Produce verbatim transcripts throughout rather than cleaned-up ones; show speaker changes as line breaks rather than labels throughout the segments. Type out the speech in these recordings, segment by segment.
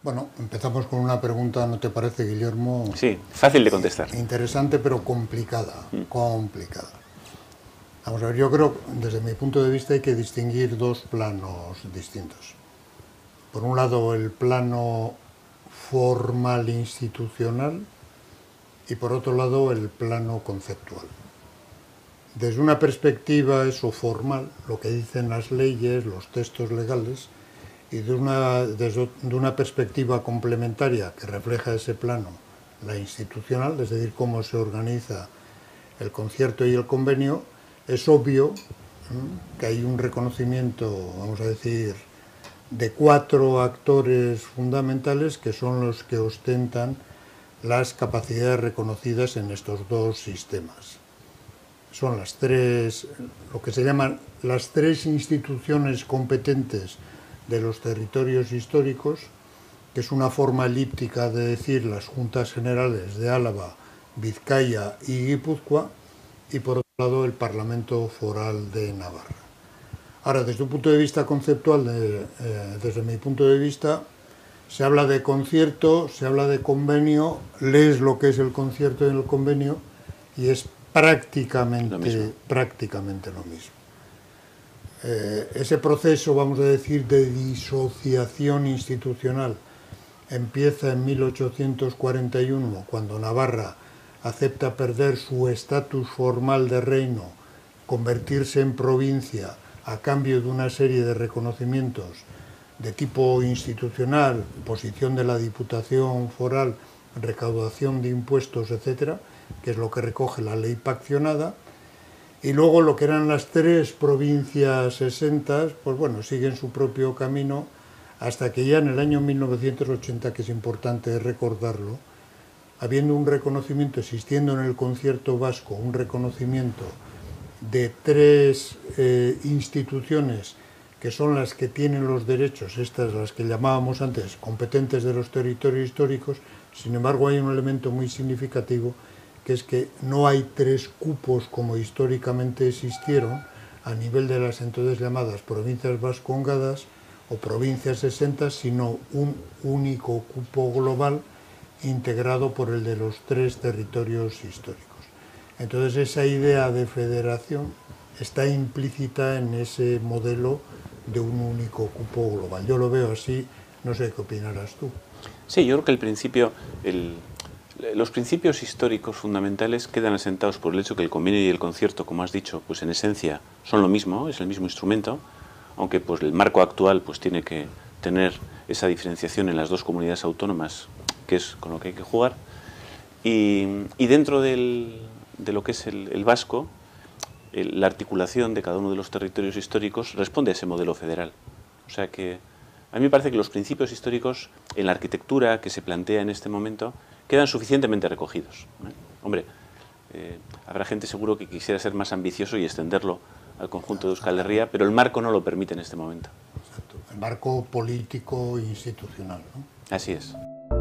Bueno, empezamos con una pregunta, ¿no te parece, Guillermo?
Sí, fácil de contestar.
Interesante, pero complicada, mm. complicada. Vamos a ver, yo creo, desde mi punto de vista, hay que distinguir dos planos distintos. Por un lado, el plano formal institucional y por otro lado, el plano conceptual. Desde una perspectiva, eso, formal, lo que dicen las leyes, los textos legales, y de una, desde de una perspectiva complementaria que refleja ese plano, la institucional, es decir, cómo se organiza el concierto y el convenio, es obvio ¿eh? que hay un reconocimiento, vamos a decir, de cuatro actores fundamentales que son los que ostentan las capacidades reconocidas en estos dos sistemas. Son las tres, lo que se llaman las tres instituciones competentes de los territorios históricos, que es una forma elíptica de decir las Juntas Generales de Álava, Vizcaya y Guipúzcoa, y por otro lado el Parlamento Foral de Navarra. Ahora, desde un punto de vista conceptual, de, eh, desde mi punto de vista, se habla de concierto, se habla de convenio, lees lo que es el concierto y el convenio, y es prácticamente lo mismo. Prácticamente lo mismo. Eh, ese proceso, vamos a decir, de disociación institucional empieza en mil ochocientos cuarenta y uno, cuando Navarra acepta perder su estatus formal de reino, convertirse en provincia a cambio de una serie de reconocimientos de tipo institucional, posición de la Diputación Foral, recaudación de impuestos, etcétera, que es lo que recoge la ley paccionada. Y luego lo que eran las tres provincias exentas, pues bueno, siguen su propio camino hasta que ya en el año mil novecientos ochenta, que es importante recordarlo, habiendo un reconocimiento, existiendo en el concierto vasco un reconocimiento de tres eh, instituciones que son las que tienen los derechos, estas las que llamábamos antes competentes de los territorios históricos. Sin embargo, hay un elemento muy significativo, que es que no hay tres cupos como históricamente existieron a nivel de las entonces llamadas provincias vascongadas o provincias exentas, sino un único cupo global integrado por el de los tres territorios históricos. Entonces esa idea de federación está implícita en ese modelo de un único cupo global. Yo lo veo así, no sé qué opinarás tú.
Sí, yo creo que el principio... El... Los principios históricos fundamentales quedan asentados por el hecho que el convenio y el concierto, como has dicho, pues en esencia son lo mismo, es el mismo instrumento, aunque pues el marco actual pues tiene que tener esa diferenciación en las dos comunidades autónomas, que es con lo que hay que jugar. Y, y dentro del, de lo que es el, el vasco, el, la articulación de cada uno de los territorios históricos responde a ese modelo federal. O sea que a mí me parece que los principios históricos en la arquitectura que se plantea en este momento quedan suficientemente recogidos. ¿eh? Hombre, eh, habrá gente seguro que quisiera ser más ambicioso y extenderlo al conjunto de Euskal Herria, pero el marco no lo permite en este momento.
Exacto. El marco político e institucional, ¿no?
Así es.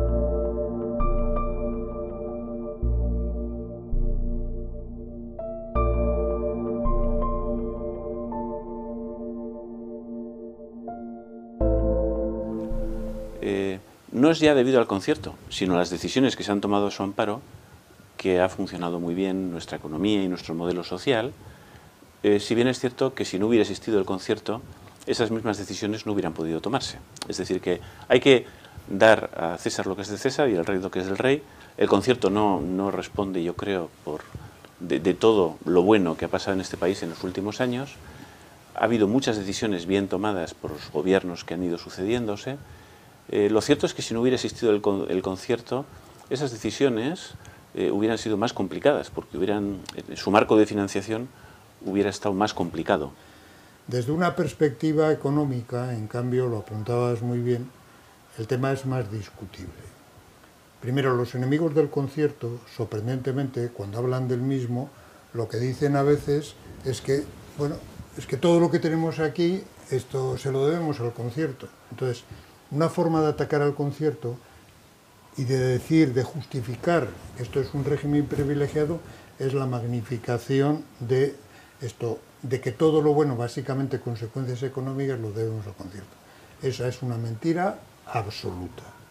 Eh, no es ya debido al concierto, sino a las decisiones que se han tomado a su amparo, que ha funcionado muy bien nuestra economía y nuestro modelo social, eh, si bien es cierto que si no hubiera existido el concierto, esas mismas decisiones no hubieran podido tomarse. Es decir, que hay que dar a César lo que es de César y al rey lo que es del rey. El concierto no, no responde, yo creo, por, de, de todo lo bueno que ha pasado en este país en los últimos años. Ha habido muchas decisiones bien tomadas por los gobiernos que han ido sucediéndose. Eh, lo cierto es que si no hubiera existido el, con, el concierto, esas decisiones eh, hubieran sido más complicadas, porque hubieran, eh, su marco de financiación hubiera estado más complicado.
Desde una perspectiva económica, en cambio, lo apuntabas muy bien, el tema es más discutible. Primero, los enemigos del concierto, sorprendentemente, cuando hablan del mismo, lo que dicen a veces es que, bueno, es que todo lo que tenemos aquí, esto se lo debemos al concierto. Entonces, una forma de atacar al concierto y de decir, de justificar que esto es un régimen privilegiado, es la magnificación de esto, de que todo lo bueno, básicamente consecuencias económicas, lo debemos al concierto. Esa es una mentira absoluta.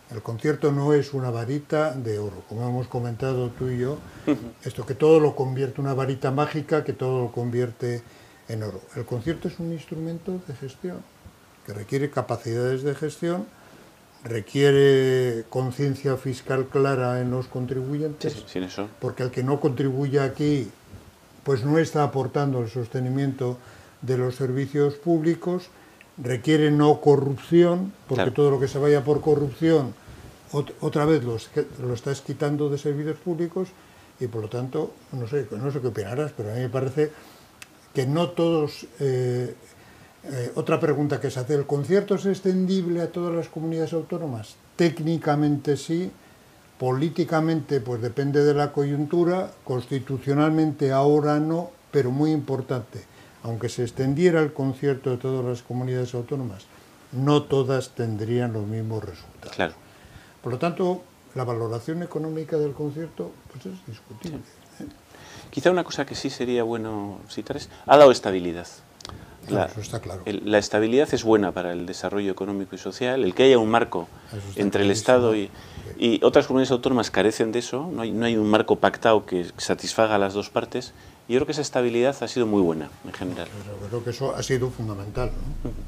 El concierto no es una varita de oro, como hemos comentado tú y yo, esto que todo lo convierte, una varita mágica que todo lo convierte en oro. El concierto es un instrumento de gestión, que requiere capacidades de gestión, requiere conciencia fiscal clara en los contribuyentes,
sí, sí, sin eso.
Porque el que no contribuye aquí, pues no está aportando el sostenimiento de los servicios públicos, requiere no corrupción, porque claro, todo lo que se vaya por corrupción, otra vez los, lo estás quitando de servicios públicos, y por lo tanto, no sé, no sé qué opinarás, pero a mí me parece que no todos... Eh, eh, otra pregunta que se hace, ¿el concierto es extendible a todas las comunidades autónomas? Técnicamente sí, políticamente pues depende de la coyuntura, constitucionalmente ahora no, pero muy importante, aunque se extendiera el concierto de todas las comunidades autónomas, no todas tendrían los mismos resultados.
Claro.
Por lo tanto, la valoración económica del concierto pues es discutible.
Sí. Quizá una cosa que sí sería bueno citar es, ha dado estabilidad.
Claro,
la,
eso está claro.
El, la estabilidad es buena para el desarrollo económico y social, el que haya un marco entre el Estado y, y otras comunidades autónomas carecen de eso, no hay, no hay un marco pactado que satisfaga a las dos partes, y yo creo que esa estabilidad ha sido muy buena en general.
Pero creo que eso ha sido fundamental, ¿no? Uh-huh.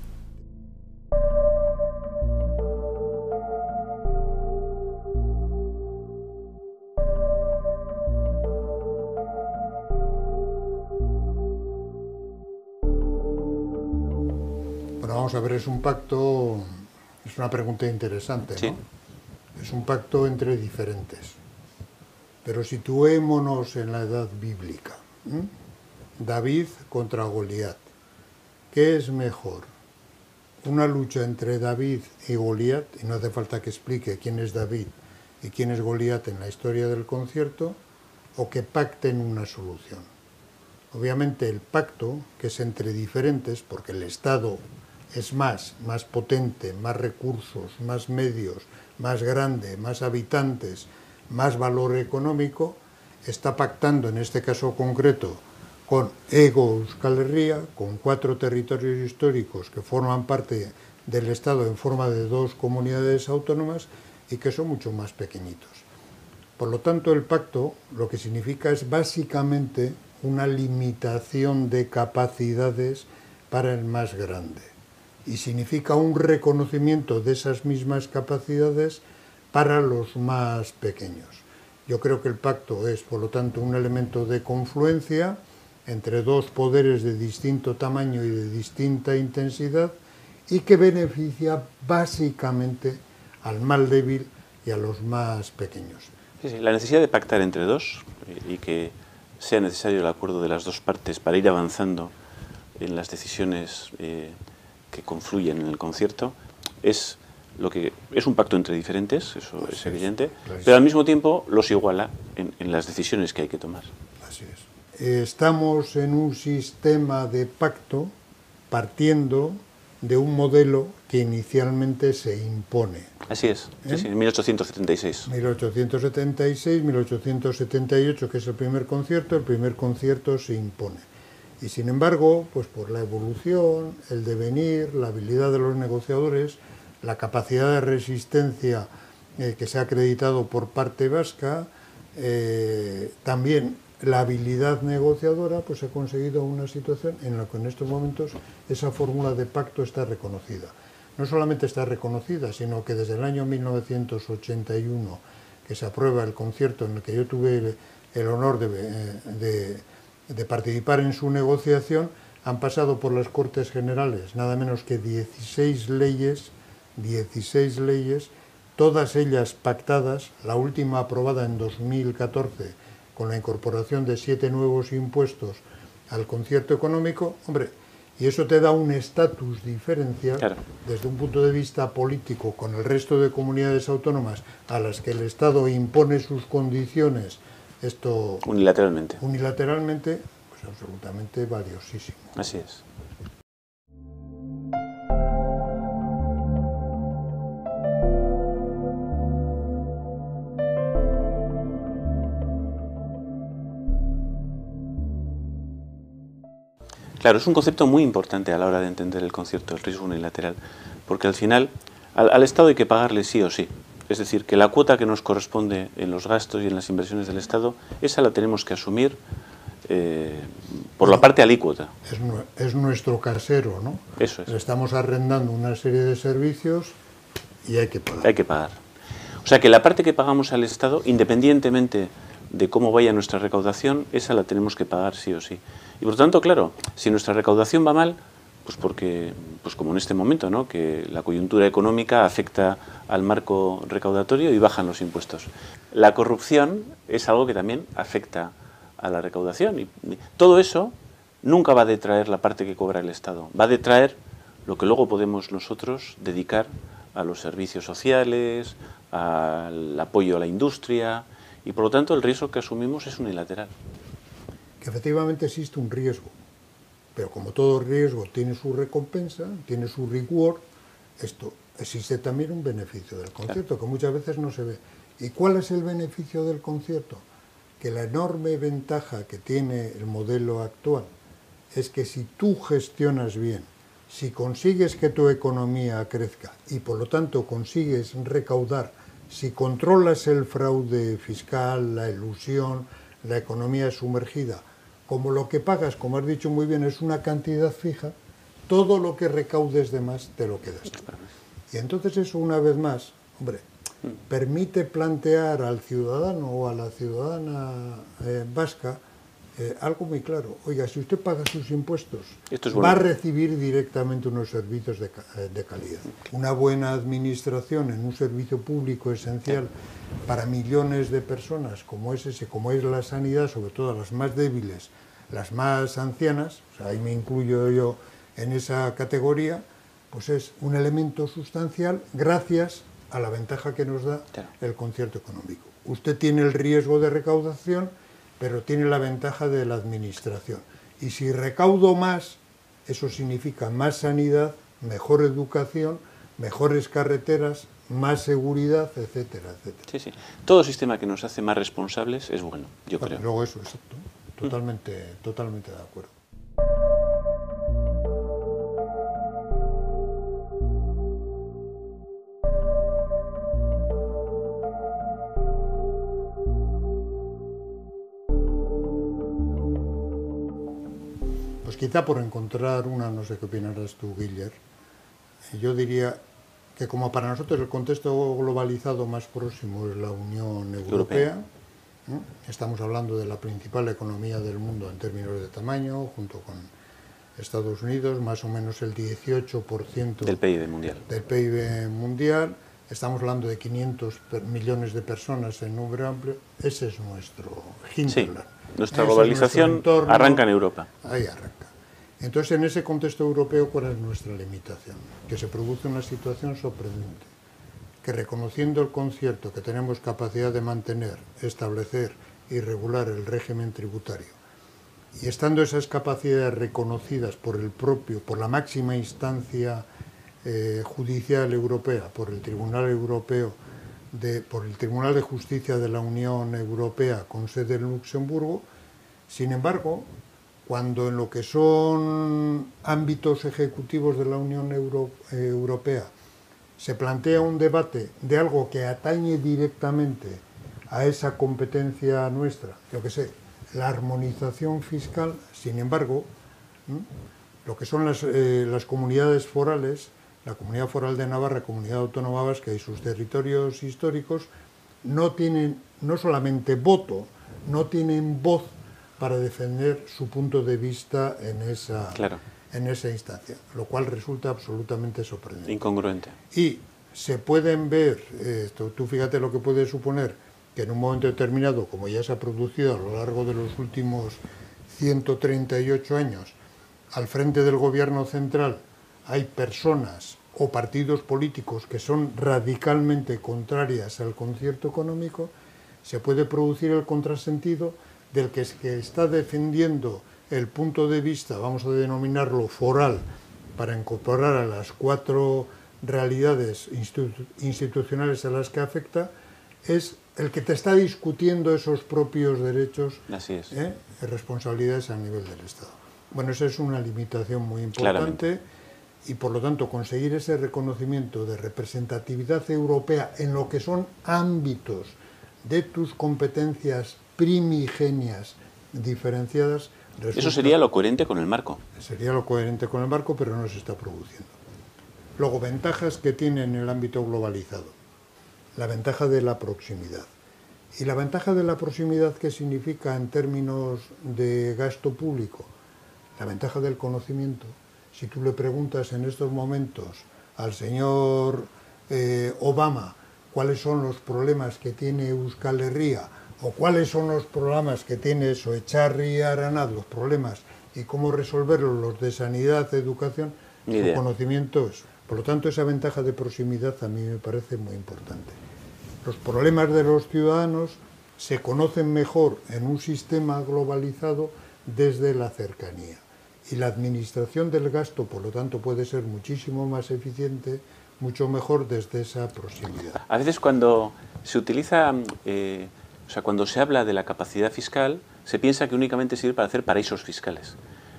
Vamos a ver, es un pacto, es una pregunta interesante, ¿no?
Sí.
Es un pacto entre diferentes. Pero situémonos en la edad bíblica. ¿eh? David contra Goliat. ¿Qué es mejor? ¿Una lucha entre David y Goliat? Y no hace falta que explique quién es David y quién es Goliat en la historia del concierto, o que pacten una solución. Obviamente el pacto, que es entre diferentes, porque el Estado es más, más potente, más recursos, más medios, más grande, más habitantes, más valor económico, está pactando en este caso concreto con Hego Euskal Herria, con cuatro territorios históricos que forman parte del Estado en forma de dos comunidades autónomas y que son mucho más pequeñitos. Por lo tanto, el pacto lo que significa es básicamente una limitación de capacidades para el más grande. Y significa un reconocimiento de esas mismas capacidades para los más pequeños. Yo creo que el pacto es, por lo tanto, un elemento de confluencia entre dos poderes de distinto tamaño y de distinta intensidad, y que beneficia básicamente al más débil y a los más pequeños.
Sí, sí, la necesidad de pactar entre dos y que sea necesario el acuerdo de las dos partes para ir avanzando en las decisiones eh, que confluyen en el concierto, es lo que es un pacto entre diferentes, eso pues es sí, evidente, claro, pero al mismo tiempo los iguala en, en las decisiones que hay que tomar.
Así es. Estamos en un sistema de pacto partiendo de un modelo que inicialmente se impone.
Así es, ¿Eh? sí, sí, en mil ochocientos setenta y seis.
mil ochocientos setenta y seis, mil ochocientos setenta y ocho, que es el primer concierto, el primer concierto se impone. Y sin embargo, pues por la evolución, el devenir, la habilidad de los negociadores, la capacidad de resistencia eh, que se ha acreditado por parte vasca, eh, también la habilidad negociadora, pues ha conseguido una situación en la que en estos momentos esa fórmula de pacto está reconocida. No solamente está reconocida, sino que desde el año mil novecientos ochenta y uno, que se aprueba el concierto en el que yo tuve el, el honor de, de, de participar en su negociación, han pasado por las Cortes Generales nada menos que dieciséis leyes, dieciséis leyes, todas ellas pactadas, la última aprobada en dos mil catorce, con la incorporación de siete nuevos impuestos al concierto económico. Hombre, y eso te da un estatus diferencial, claro, desde un punto de vista político con el resto de comunidades autónomas a las que el Estado impone sus condiciones, esto
unilateralmente,
unilateralmente pues absolutamente valiosísimo.
Así es. Claro, es un concepto muy importante a la hora de entender el concierto del riesgo unilateral, porque al final al, al Estado hay que pagarle sí o sí, Es decir, que la cuota que nos corresponde en los gastos y en las inversiones del Estado, esa la tenemos que asumir eh, por la parte alícuota.
Es, es nuestro casero, ¿no?
Eso es.
Le estamos arrendando una serie de servicios y hay que pagar.
Hay que pagar. O sea que la parte que pagamos al Estado, independientemente de cómo vaya nuestra recaudación, esa la tenemos que pagar sí o sí. Y por lo tanto, claro, si nuestra recaudación va mal, pues porque, pues como en este momento, ¿no?, que la coyuntura económica afecta al marco recaudatorio y bajan los impuestos. La corrupción es algo que también afecta a la recaudación y todo eso nunca va a detraer la parte que cobra el Estado, va a detraer lo que luego podemos nosotros dedicar a los servicios sociales, al apoyo a la industria y por lo tanto el riesgo que asumimos es unilateral.
Que efectivamente existe un riesgo. Pero como todo riesgo tiene su recompensa, tiene su reward, esto existe también un beneficio del concierto, que muchas veces no se ve. ¿Y cuál es el beneficio del concierto? Que la enorme ventaja que tiene el modelo actual es que si tú gestionas bien, si consigues que tu economía crezca y por lo tanto consigues recaudar, si controlas el fraude fiscal, la elusión, la economía sumergida, como lo que pagas, como has dicho muy bien, es una cantidad fija, todo lo que recaudes de más te lo quedas. Y entonces eso, una vez más, hombre, permite plantear al ciudadano o a la ciudadana eh, vasca eh, algo muy claro. Oiga, si usted paga sus impuestos,
Esto es bueno.
va a recibir directamente unos servicios de, de calidad. Una buena administración en un servicio público esencial para millones de personas, como es ese, como es la sanidad, sobre todo las más débiles, las más ancianas, o sea, ahí me incluyo yo en esa categoría, pues es un elemento sustancial gracias a la ventaja que nos da el concierto económico. Usted tiene el riesgo de recaudación, pero tiene la ventaja de la administración. Y si recaudo más, eso significa más sanidad, mejor educación, mejores carreteras, más seguridad, etcétera, etcétera.
Sí, sí. Todo sistema que nos hace más responsables es bueno, yo creo.
Luego eso, exacto. Totalmente, mm. totalmente de acuerdo. Pues quizá por encontrar una, no sé qué opinarás tú, Guiller, yo diría que como para nosotros el contexto globalizado más próximo es la Unión Europea, ¿no? Estamos hablando de la principal economía del mundo en términos de tamaño, junto con Estados Unidos, más o menos el dieciocho por ciento
del P I B mundial.
Del P I B mundial. Estamos hablando de quinientos millones de personas en número amplio. Ese es nuestro hinterland.
Sí, nuestra globalización es arranca en Europa.
Ahí arranca. Entonces, en ese contexto europeo, ¿cuál es nuestra limitación? Que se produce una situación sorprendente, que reconociendo el concierto que tenemos capacidad de mantener, establecer y regular el régimen tributario, y estando esas capacidades reconocidas por el propio, por la máxima instancia eh, judicial europea, por el Tribunal Europeo, de, por el Tribunal de Justicia de la Unión Europea con sede en Luxemburgo, sin embargo, cuando en lo que son ámbitos ejecutivos de la Unión Euro, eh, Europea se plantea un debate de algo que atañe directamente a esa competencia nuestra, yo que sé, la armonización fiscal, sin embargo, ¿m? lo que son las, eh, las comunidades forales, la Comunidad Foral de Navarra, Comunidad Autónoma Vasca y sus territorios históricos, no tienen no solamente voto, no tienen voz para defender su punto de vista en esa,
claro.
en esa instancia, lo cual resulta absolutamente sorprendente.
Incongruente.
Y se pueden ver, esto, tú fíjate lo que puede suponer, que en un momento determinado, como ya se ha producido a lo largo de los últimos ciento treinta y ocho años, al frente del gobierno central hay personas o partidos políticos que son radicalmente contrarias al concierto económico, se puede producir el contrasentido del que, es que está defendiendo el punto de vista, vamos a denominarlo foral, para incorporar a las cuatro realidades institu institucionales a las que afecta, es el que te está discutiendo esos propios derechos
y
responsabilidades a nivel del Estado. Bueno, esa es una limitación muy importante.
Claramente.
y por lo tanto conseguir ese reconocimiento de representatividad europea en lo que son ámbitos de tus competencias primigenias diferenciadas. Resulta,
eso sería lo coherente con el marco.
Sería lo coherente con el marco, pero no se está produciendo. Luego, ventajas que tiene en el ámbito globalizado. La ventaja de la proximidad. ¿Y la ventaja de la proximidad qué significa en términos de gasto público? La ventaja del conocimiento. Si tú le preguntas en estos momentos al señor eh, Obama cuáles son los problemas que tiene Euskal Herria o cuáles son los problemas que tiene Soecharri y Aranaz, los problemas y cómo resolverlos, los de sanidad, educación, su conocimiento es. Por lo tanto, esa ventaja de proximidad a mí me parece muy importante. Los problemas de los ciudadanos se conocen mejor en un sistema globalizado desde la cercanía. Y la administración del gasto, por lo tanto, puede ser muchísimo más eficiente, mucho mejor desde esa proximidad.
A veces cuando se utiliza, eh, o sea, cuando se habla de la capacidad fiscal, se piensa que únicamente sirve para hacer paraísos fiscales.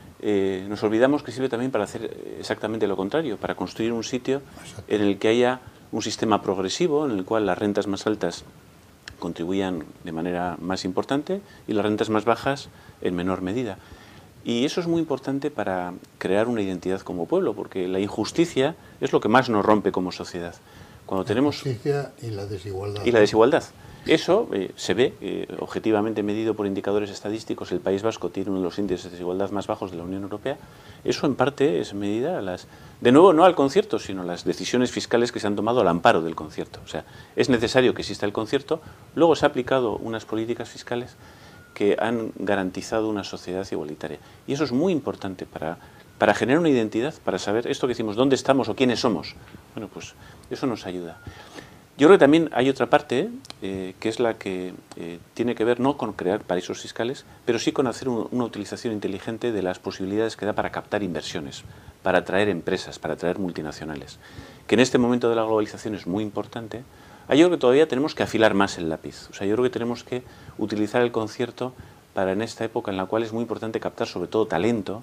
Eh, nos olvidamos que sirve también para hacer exactamente lo contrario, para construir un sitio en el que haya un sistema progresivo, en el cual las rentas más altas contribuyan de manera más importante y las rentas más bajas en menor medida. Y eso es muy importante para crear una identidad como pueblo, porque la injusticia es lo que más nos rompe como sociedad. Cuando
la
tenemos
injusticia y la desigualdad.
Y la desigualdad. Eso eh, se ve eh, objetivamente medido por indicadores estadísticos. El País Vasco tiene uno de los índices de desigualdad más bajos de la Unión Europea. Eso en parte es medida a las, de nuevo, no al concierto, sino las decisiones fiscales que se han tomado al amparo del concierto. O sea, es necesario que exista el concierto. Luego se ha aplicado unas políticas fiscales que han garantizado una sociedad igualitaria. Y eso es muy importante para, para generar una identidad, para saber esto que decimos, dónde estamos o quiénes somos. Bueno, pues eso nos ayuda. Yo creo que también hay otra parte, eh, que es la que eh, tiene que ver no con crear paraísos fiscales, pero sí con hacer un, una utilización inteligente de las posibilidades que da para captar inversiones, para atraer empresas, para atraer multinacionales, que en este momento de la globalización es muy importante. Yo creo que todavía tenemos que afilar más el lápiz. O sea, yo creo que tenemos que utilizar el concierto para en esta época en la cual es muy importante captar sobre todo talento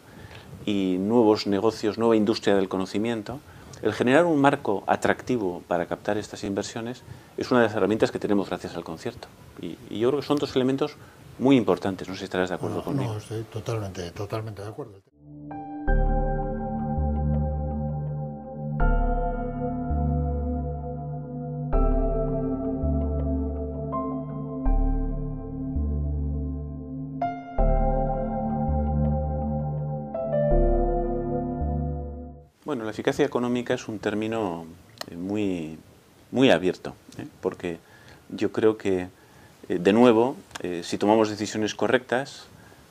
y nuevos negocios, nueva industria del conocimiento. El generar un marco atractivo para captar estas inversiones es una de las herramientas que tenemos gracias al concierto. Y, y yo creo que son dos elementos muy importantes. No sé si estarás de acuerdo
no,
conmigo.
No, estoy totalmente, totalmente de acuerdo.
Bueno, la eficacia económica es un término muy, muy abierto, ¿eh? Porque yo creo que, eh, de nuevo, eh, si tomamos decisiones correctas,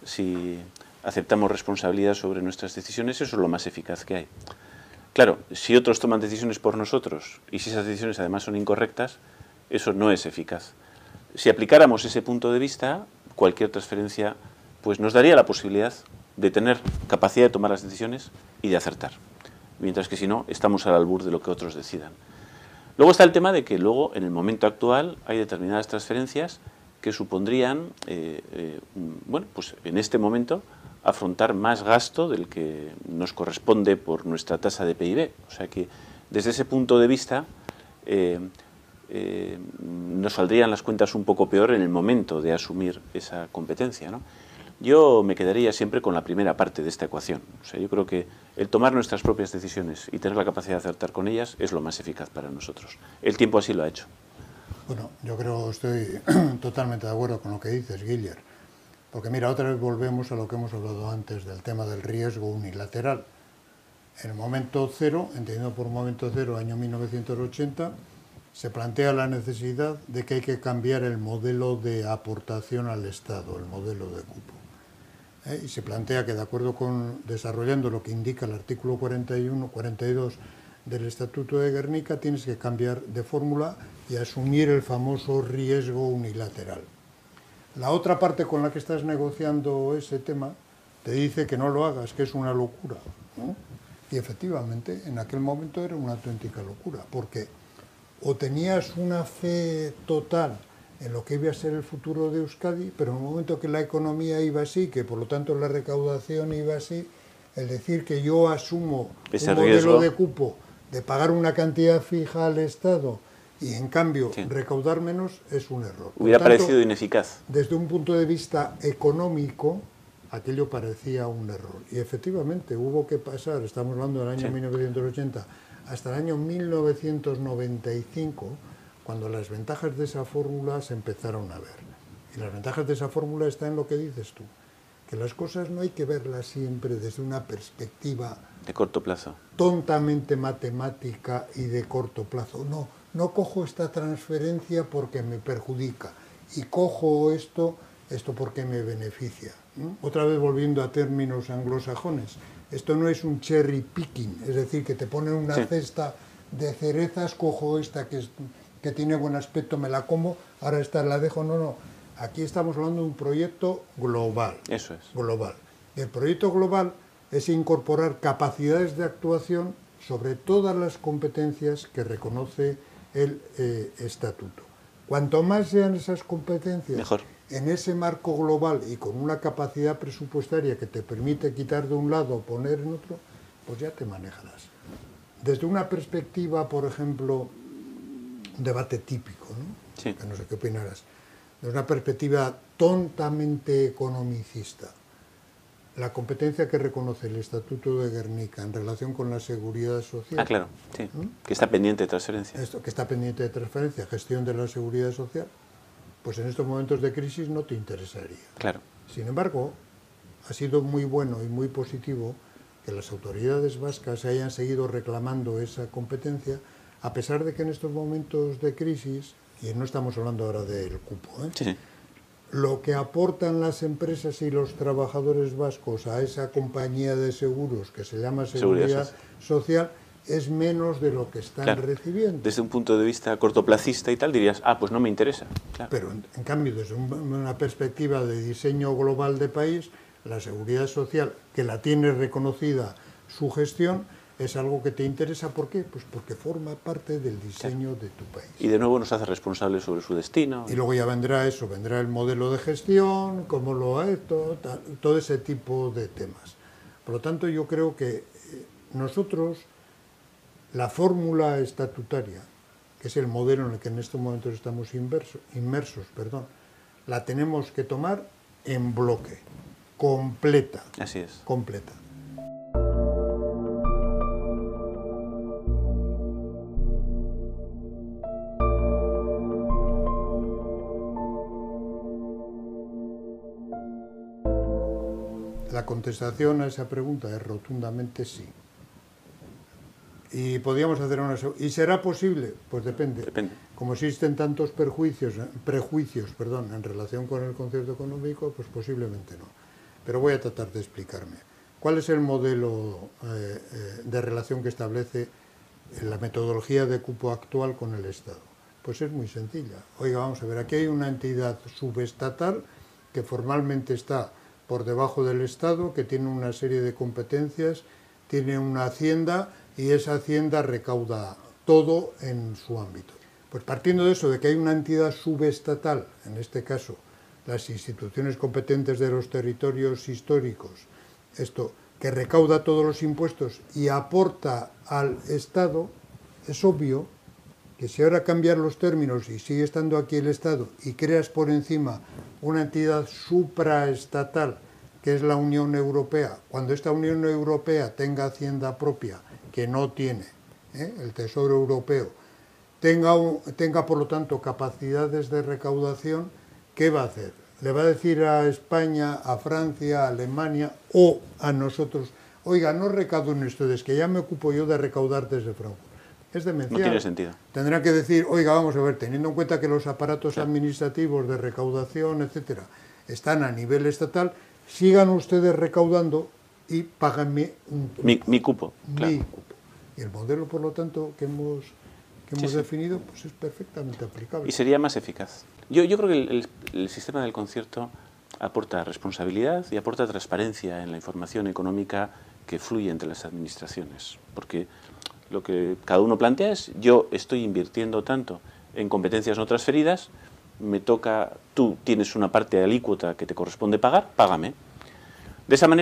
si aceptamos responsabilidad sobre nuestras decisiones, eso es lo más eficaz que hay. Claro, si otros toman decisiones por nosotros y si esas decisiones además son incorrectas, eso no es eficaz. Si aplicáramos ese punto de vista, cualquier transferencia pues, nos daría la posibilidad de tener capacidad de tomar las decisiones y de acertar. Mientras que si no, estamos al albur de lo que otros decidan. Luego está el tema de que luego, en el momento actual, hay determinadas transferencias que supondrían, eh, eh, bueno, pues en este momento, afrontar más gasto del que nos corresponde por nuestra tasa de P I B. O sea que, desde ese punto de vista, eh, eh, nos saldrían las cuentas un poco peor en el momento de asumir esa competencia, ¿no? Yo me quedaría siempre con la primera parte de esta ecuación. O sea, yo creo que el tomar nuestras propias decisiones y tener la capacidad de acertar con ellas es lo más eficaz para nosotros. El tiempo así lo ha hecho.
Bueno, yo creo, estoy totalmente de acuerdo con lo que dices, Guiller. Porque mira, otra vez volvemos a lo que hemos hablado antes del tema del riesgo unilateral. En el momento cero, entendido por momento cero, año mil novecientos ochenta, se plantea la necesidad de que hay que cambiar el modelo de aportación al Estado, el modelo de cupo. ¿Eh? Y se plantea que, de acuerdo con desarrollando lo que indica el artículo cuarenta y uno, cuarenta y dos del Estatuto de Gernika, tienes que cambiar de fórmula y asumir el famoso riesgo unilateral. La otra parte con la que estás negociando ese tema te dice que no lo hagas, que es una locura, ¿no? Y efectivamente, en aquel momento era una auténtica locura, porque o tenías una fe total en lo que iba a ser el futuro de Euskadi, pero en el momento que la economía iba así, que por lo tanto la recaudación iba así, El decir que yo asumo
ese
un modelo
riesgo
de cupo de pagar una cantidad fija al Estado y en cambio
sí.
recaudar menos es un error.
Hubiera
Por tanto,
parecido ineficaz.
Desde un punto de vista económico, aquello parecía un error. Y efectivamente hubo que pasar, estamos hablando del año
sí.
mil novecientos ochenta, hasta el año mil novecientos noventa y cinco, cuando las ventajas de esa fórmula se empezaron a ver. Y las ventajas de esa fórmula están en lo que dices tú, que las cosas no hay que verlas siempre desde una perspectiva
de corto plazo,
tontamente matemática y de corto plazo. No, no cojo esta transferencia porque me perjudica y cojo esto, esto porque me beneficia. ¿no? Otra vez volviendo a términos anglosajones, esto no es un cherry picking, es decir, que te ponen una
sí.
cesta de cerezas, cojo esta que, es, que tiene buen aspecto, me la como, ahora esta la dejo, no, no. Aquí estamos hablando de un proyecto global.
Eso es.
Global. Y el proyecto global es incorporar capacidades de actuación sobre todas las competencias que reconoce el eh, estatuto. Cuanto más sean esas competencias
mejor.
En ese marco global y con una capacidad presupuestaria que te permite quitar de un lado o poner en otro, pues ya te manejarás. Desde una perspectiva, por ejemplo, un debate típico, ¿no?
Sí.
Que no sé qué opinarás, desde una perspectiva tontamente economicista, la competencia que reconoce el Estatuto de Guernica en relación con la seguridad social.
Ah, claro, sí,
¿Mm?
que está pendiente de transferencia.
Esto, que está pendiente de transferencia, gestión de la seguridad social, pues en estos momentos de crisis no te interesaría.
Claro.
Sin embargo, ha sido muy bueno y muy positivo que las autoridades vascas hayan seguido reclamando esa competencia, a pesar de que en estos momentos de crisis, y no estamos hablando ahora del cupo, ¿eh?
Sí.
Lo que aportan las empresas y los trabajadores vascos a esa compañía de seguros que se llama Seguridad, Seguridad Social es menos de lo que están
claro.
recibiendo.
Desde un punto de vista cortoplacista y tal, dirías, ah, pues no me interesa. Claro.
Pero, en, en cambio, desde un, una perspectiva de diseño global de país, la Seguridad Social, que la tiene reconocida su gestión, es algo que te interesa. ¿Por qué? Pues porque forma parte del diseño claro. de tu país.
Y de nuevo nos hace responsables sobre su destino.
Y luego ya vendrá eso, vendrá el modelo de gestión, cómo lo ha hecho, todo ese tipo de temas. Por lo tanto, yo creo que nosotros, la fórmula estatutaria, que es el modelo en el que en estos momentos estamos inverso, inmersos, perdón, la tenemos que tomar en bloque, completa.
Así es.
Completa. La contestación a esa pregunta es rotundamente sí. Y podríamos hacer una... ¿Y será posible? Pues depende.
Depende.
Como existen tantos perjuicios, prejuicios perdón, en relación con el concierto económico, pues posiblemente no. Pero voy a tratar de explicarme. ¿Cuál es el modelo eh, eh, de relación que establece la metodología de cupo actual con el Estado? Pues es muy sencilla. Oiga, vamos a ver, aquí hay una entidad subestatal que formalmente está por debajo del Estado, que tiene una serie de competencias, tiene una hacienda y esa hacienda recauda todo en su ámbito. Pues partiendo de eso, de que hay una entidad subestatal, en este caso las instituciones competentes de los territorios históricos, esto que recauda todos los impuestos y aporta al Estado, es obvio que si ahora cambias los términos y sigue estando aquí el Estado y creas por encima una entidad supraestatal, que es la Unión Europea, cuando esta Unión Europea tenga hacienda propia, que no tiene, ¿eh? el Tesoro Europeo, tenga, un, tenga por lo tanto capacidades de recaudación, ¿qué va a hacer? Le va a decir a España, a Francia, a Alemania o a nosotros, oiga, no recauden ustedes, que ya me ocupo yo de recaudar desde Frankfurt. Es demencial.
No tiene sentido.
Tendrán que decir, oiga, vamos a ver, teniendo en cuenta que los aparatos
claro.
administrativos de recaudación, etcétera, están a nivel estatal, sigan ustedes recaudando y páganme un cupo.
Mi, mi cupo, claro.
Mi cupo. Y el modelo, por lo tanto, que hemos, que hemos sí, definido, sí. pues es perfectamente aplicable.
Y sería más eficaz. Yo, yo creo que el, el, el sistema del concierto aporta responsabilidad y aporta transparencia en la información económica que fluye entre las administraciones. Porque lo que cada uno plantea es, yo estoy invirtiendo tanto en competencias no transferidas, me toca, tú tienes una parte de alícuota que te corresponde pagar, págame. De esa manera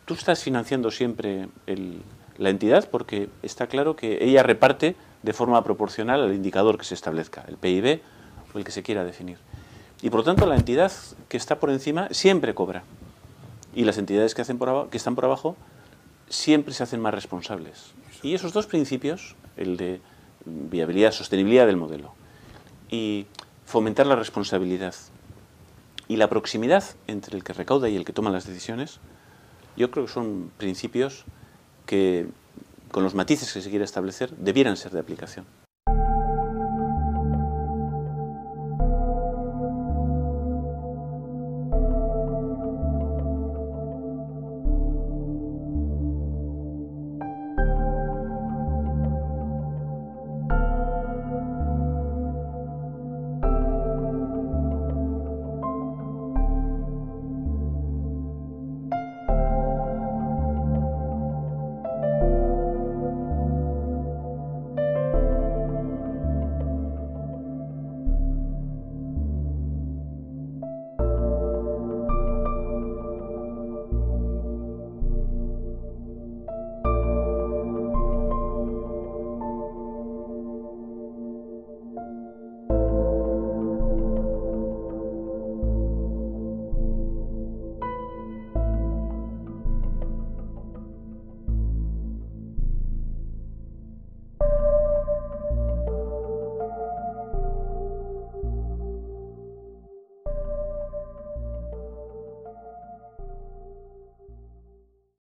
tú estás financiando siempre el, la entidad porque está claro que ella reparte de forma proporcional al indicador que se establezca, el P I B o el que se quiera definir. Y por lo tanto la entidad que está por encima siempre cobra. Y las entidades que, hacen por abajo, que están por abajo siempre se hacen más responsables. Y esos dos principios, el de viabilidad, sostenibilidad del modelo y fomentar la responsabilidad y la proximidad entre el que recauda y el que toma las decisiones, yo creo que son principios que, con los matices que se quiere establecer, debieran ser de aplicación.